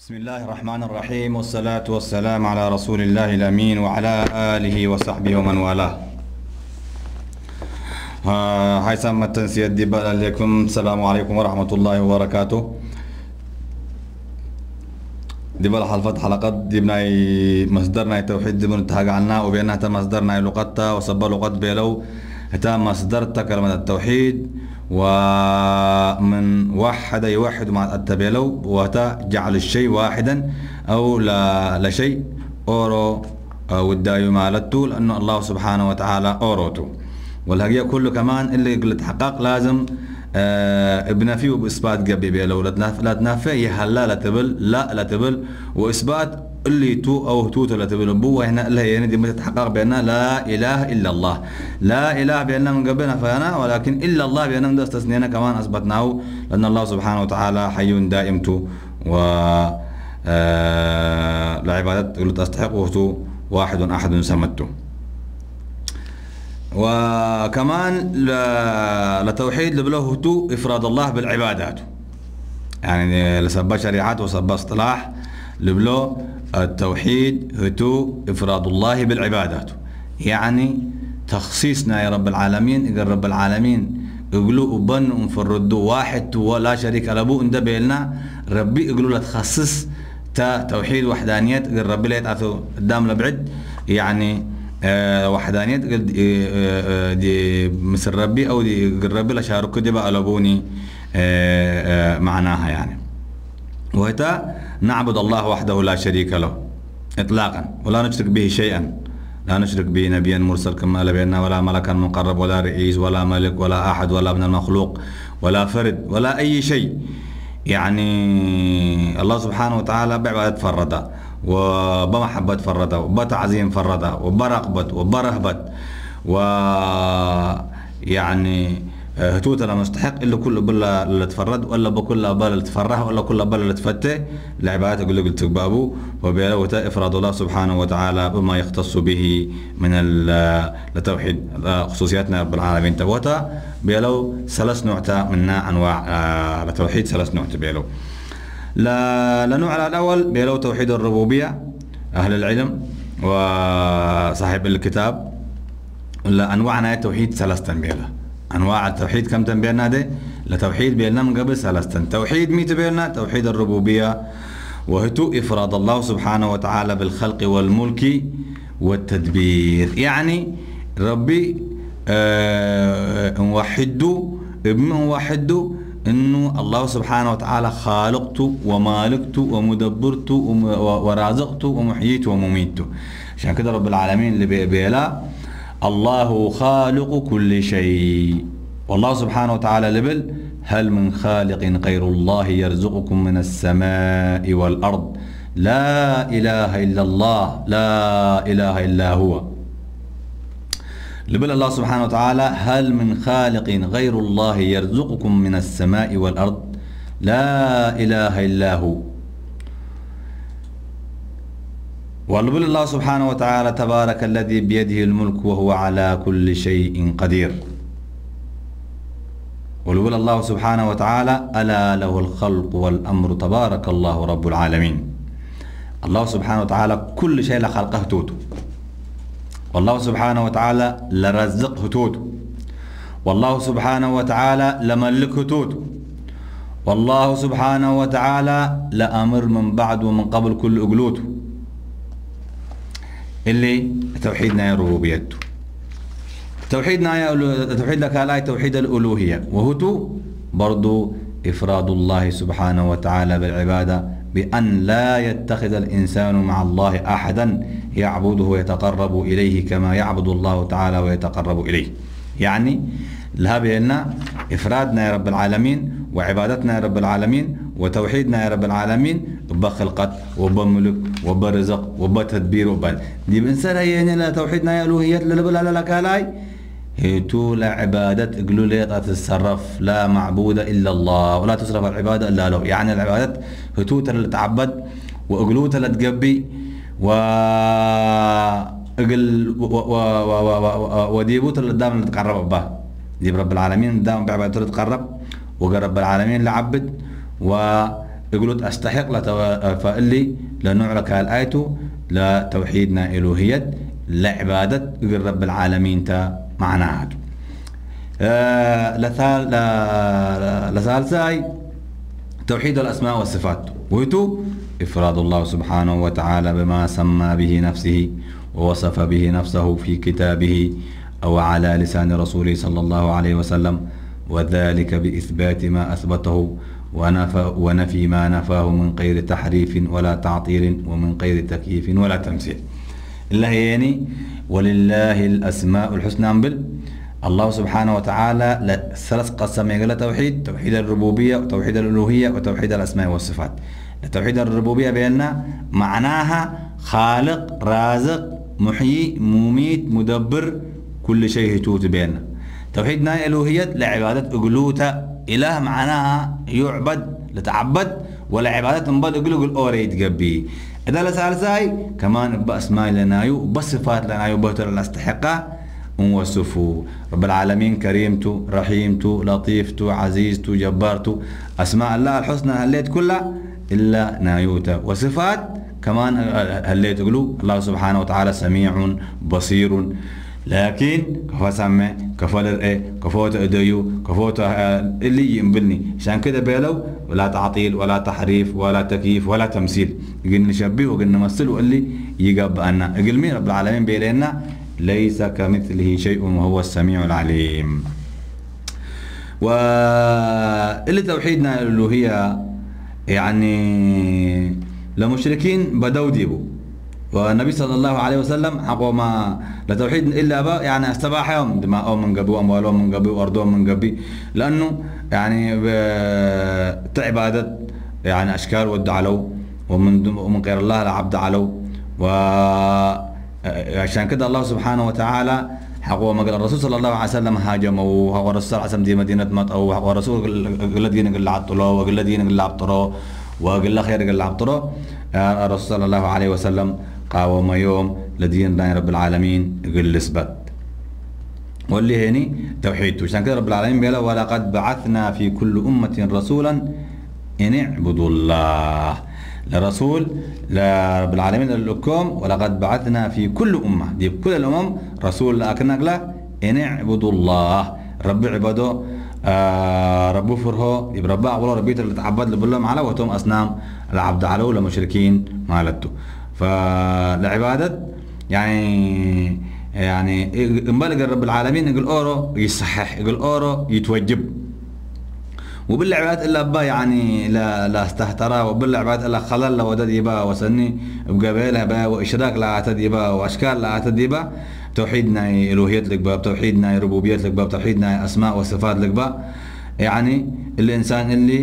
بسم الله الرحمن الرحيم والصلاة والسلام على رسول الله الأمين وعلى آله وصحبه ومن والاه. هاي سامة التنسية دي عليكم. السلام عليكم ورحمة الله وبركاته. دي حلقات حلقات دي بناي مصدرنا التوحيد دي بنتحق عنا وبينها مصدرنا لغتها وصب لغت بيلو هتا مصدرتا كلمة التوحيد ومن وحد يوحد مع التبيلو وهتا جعل الشيء واحدا أو لا شيء أورو والدايو مالتو لأنه الله سبحانه وتعالى أوروتو والهجية كله كمان اللي قلت حقق لازم بنفي وبإثبات قبل بيلو لا تنافي هلا لا تبل لا تبل وإثبات اللي تو أو تو لا تبل بو هنا اللي هي دي متحقق بأننا لا إله إلا الله لا إله بأننا من قبلنا فأنا ولكن إلا الله بأننا ده استثنينا كمان أثبتناه لأن الله سبحانه وتعالى حي دائمته و العبادات قلت أستحقه واحد أحد سمته. وكمان لتوحيد لبله تو إفراد الله بالعبادات يعني لسبب شريعات وسبب اصطلاح لبلو التوحيد هو إفراد الله بالعبادات يعني تخصيصنا يا رب العالمين. إذا رب العالمين يقولوا بن انفردوا واحد ولا شريك له ان دبلنا ربي يقولوا لا تخصص توحيد وحدانيات غير ربي لا يتعثوا قدام لبعد يعني وحدانيات دي مثل ربي او دي ربي لا شاركوا دي بقى لبوني معناها يعني. وهتا نعبد الله وحده لا شريك له اطلاقا ولا نشرك به شيئا. لا نشرك به نبيا مرسل كما لبينا ولا ملكا مقرب ولا رئيس ولا ملك ولا احد ولا ابن المخلوق ولا فرد ولا اي شيء. يعني الله سبحانه وتعالى بعبادة فردا وبمحبة فردا وبتعظيم فردا وبرغبة وبرهبة ويعني هتوت لا مستحق الا كل بلا اللي تفرد ولا بكل بلا اللي تفرح ولا كل بلا اللي تفتح العبادات يقول لك قلت بابو وبيلوتا افراد الله سبحانه وتعالى بما يختص به من التوحيد خصوصياتنا رب العالمين تبوتا بيلو ثلاث نوع منها انواع التوحيد ثلاث نوع بيلو لنوع الاول بيلو توحيد الربوبيه اهل العلم وصاحب الكتاب انواعنا التوحيد ثلاثه بيلو أنواع التوحيد كم تنبينا ده لتوحيد بيلنا من قبل ثلاثة. توحيد ميت بيلنا توحيد الربوبية وهو إفراد الله سبحانه وتعالى بالخلق والملك والتدبير يعني ربي نوحده ابن وحده إنه الله سبحانه وتعالى خالقته ومالكته ومدبرته ورازقته ومحييته ومميته. عشان كده رب العالمين اللي بيلا الله خالق كل شيء والله سبحانه وتعالى لبل هل من خالق غير الله يرزقكم من السماء والأرض لا إله إلا الله لا إله إلا هو. لبل الله سبحانه وتعالى هل من خالق غير الله يرزقكم من السماء والأرض لا إله إلا هو. ولبل الله سبحانه وتعالى تبارك الذي بيده الملك وهو على كل شيء قدير. ولبل الله سبحانه وتعالى ألا له الخلق والأمر تبارك الله رب العالمين. الله سبحانه وتعالى كل شيء لخلقه توتو والله سبحانه وتعالى لرزقه توتو والله سبحانه وتعالى لملكه توتو والله سبحانه وتعالى لأمر من بعد ومن قبل كل أقلوته اللي توحيدنا يا ربوبيته. توحيدنا يا توحيد لك هاي توحيد الألوهية وهو برضو إفراد الله سبحانه وتعالى بالعبادة بأن لا يتخذ الإنسان مع الله أحدا يعبده ويتقرب إليه كما يعبد الله تعالى ويتقرب إليه. يعني لها بأن إفرادنا يا رب العالمين وعبادتنا يا رب العالمين وتوحيدنا يا رب العالمين بخلقت وبملك وبرزق وبتدبير دي بنسألها يعني لا توحيدنا يا ألوهيات اللي بلا لك هاي هيتو لعبادة يقولوا لي تتصرف لا معبود إلا الله ولا تصرف العبادة إلا له. يعني العبادات هيتو اللي تعبد وأقلو اللي تقبي وديبوت اللي دائما تقرب به دي رب العالمين دائما بعبادته تقرب وقرب العالمين لعبد و يقولوا أستحق فاللي لنعرك الآية لا توحيدنا إلوهية لا عبادة رب العالمين تا معناها. لثالثاي توحيد الأسماء والصفات وهو إفراد الله سبحانه وتعالى بما سمى به نفسه ووصف به نفسه في كتابه أو على لسان رسوله صلى الله عليه وسلم، وذلك بإثبات ما أثبته ونفي ما نفاه من غير تحريف ولا تعطيل ومن غير تكييف ولا تمثيل. الله يعني ولله الأسماء الحسنى بل الله سبحانه وتعالى ثلاث قسم يقول توحيد الربوبية وتوحيد الألوهية وتوحيد الأسماء والصفات. توحيد الربوبية بأننا معناها خالق رازق محيي مميت مدبر كل شيء توت بيننا. توحيدنا الألوهية لعبادة أقلوتا إله معناها يعبد لتعبد ولا عبادة نبض أقول أوريد قبي. إذا لسالساي كمان بأسماء لنايو بصفات لنايو بهتر الاستحقاء وصفوا رب العالمين كريمتو رحيمتو لطيفتو عزيزتو جبارتو. أسماء الله الحسنى هليت كلها إلا نايوتا، وصفات كمان هليت تقولوا الله سبحانه وتعالى سميع بصير، لكن كفا سمع كفا لرئي كفوت أديو كفوت اللي ينبلني عشان كده بيلو ولا تعطيل ولا تحريف ولا تكييف ولا تمثيل. يقول نشبه وقل نمثل واللي يقب أنا يقول مين رب العالمين بيلينا ليس كمثله شيء وهو السميع العليم. واللي توحيدنا الألوهية يعني لمشركين بدوا ديبو، والنبي صلى الله عليه وسلم حقوا ما لتوحيد إلا أبا يعني استباحهم دماءهم من قبي وأموالهم من قبي وأرضهم من قبي، لأنه يعني تعبادة يعني أشكال ود علو ومن غير الله العبد علو. وعشان كده الله سبحانه وتعالى حقوا ما قال الرسول صلى الله عليه وسلم هاجموا والرسول صلى الله عليه وسلم دي مدينة مطأو والرسول قال دين قال عطلو وقال دين قال عطرو وقال خير قال عطرو. الرسول صلى الله عليه وسلم قاوم يوم لدين رب العالمين قال اثبت واللي هني توحيدته. عشان كده رب العالمين قال ولقد بعثنا في كل أمة رسولا إن اعبدوا الله. لرسول لرب العالمين لكم ولقد بعثنا في كل أمة دي كل الأمم رسول لأكنك له إن اعبدوا الله رب عباده رب فرهو يبربع والله ربيت اللي تعبد لبلهم على وتم أصنام العبد على ولا مشركين مالته. فالعبادة يعني انبلغ رب العالمين يقول أورو يصحح يقول أورو يتوجب، وبالعبادات إلا با يعني لا استهترا، وبالعبادات إلا خلل وددي با وسني بقبيلها با وإشراك لا أعتدي با وأشكال لا أعتدي با. توحيدنا إلوهية لك با، توحيدنا ربوبية لك با، توحيدنا أسماء وصفات لك با. يعني الإنسان اللي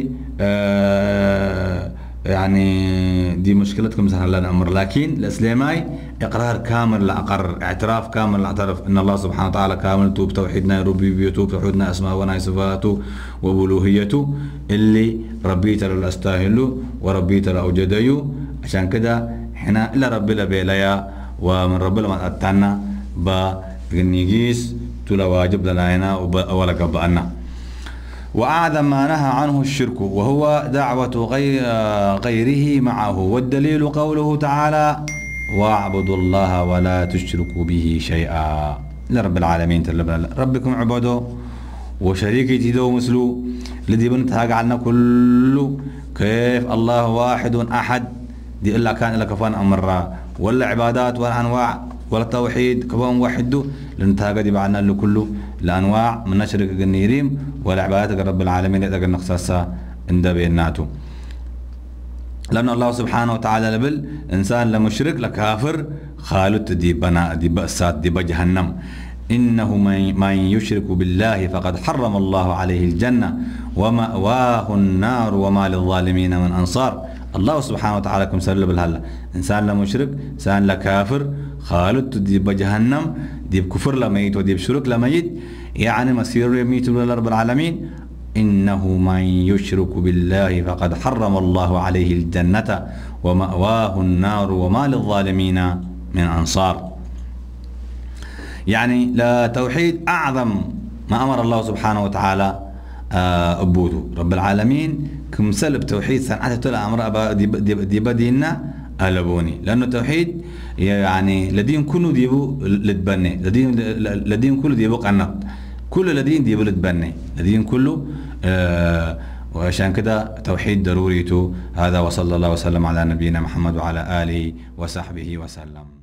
يعني دي مشكلتكم مثلا لنا أمر، لكن الإسلامي إقرار كامل لأقر اعتراف كامل لاعترف أن الله سبحانه وتعالى كامل بتوحيدنا ربوبيته بتوحيدنا أسماء ونصفاته وبلوهيته اللي ربيت للأستاهله وربيت لأوجديه. عشان كده حنا إلا ربي لبيليا ومن ربي لما أتانا بنيجيس تلا واجب لنا ولا قبأنا. وأعظم ما نهى عنه الشرك وهو دعوة غيره معه، والدليل قوله تعالى واعبدوا الله ولا تشركوا به شيئا. لرب العالمين ربكم عبدوا وشريكي تدو مثلو الذي بنتهاج عنا كله كيف الله واحد أحد دي إلا كان إلا كفان أمرا ولا عبادات ولا أنواع ولا توحيد كفان وحده لنتهاج دي بعنا له كله الأنواع من نشرك النيريم ولا عبادات رب العالمين إذا قلنا نقصصا عند بيناتو. لأن الله سبحانه وتعالى لبل إنسان لمشرك لكافر خالد دي بنا دي بأسات دي بجهنم. إنه من يشرك بالله فقد حرم الله عليه الجنة ومأواه النار وما للظالمين من أنصار. الله سبحانه وتعالى كم سر بالهلا إنسان لمشرك إنسان لكافر خالد دي بجهنم دي بكفر لميت ودي بشرك لميت يعني مسير يميت رب العالمين. إنه من يشرك بالله فقد حرم الله عليه الجنة ومأواه النار وما للظالمين من أنصار. يعني لا توحيد أعظم ما أمر الله سبحانه وتعالى أبوتو رب العالمين كمثال بتوحيد صنعته طلع أمر دي بدينا ألبوني لأنه التوحيد يعني لدين كله ديبو لتبني لدين كله ديبو قنط كل لدين ديبو لتبني لدين كله وعشان كده توحيد ضروريته هذا. وصلى الله وسلم على نبينا محمد وعلى آله وصحبه وسلم.